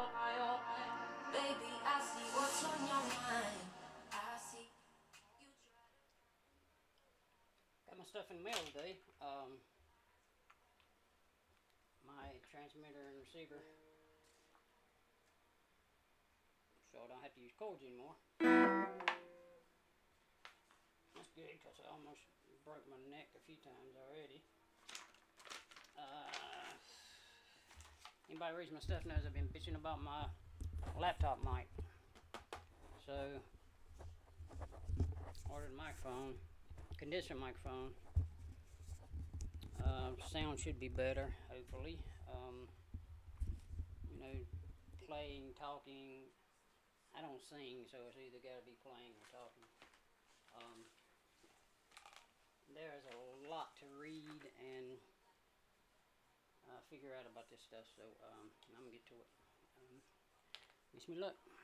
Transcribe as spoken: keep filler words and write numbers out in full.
Baby, I see what's on your mind. I see you try to... Got my stuff in the mail today. Um, my transmitter and receiver, so I don't have to use cords anymore. That's good because I almost broke my neck a few times already. Uh, anybody reads my stuff knows I've been bitching about my laptop mic. So, ordered a microphone, condenser microphone. Uh, sound should be better, hopefully. Um, you know, playing, talking. I don't sing, so it's either got to be playing or talking. Um, there's a lot to read and uh, figure out about this stuff, so um, I'm gonna get to it. Um, wish me luck.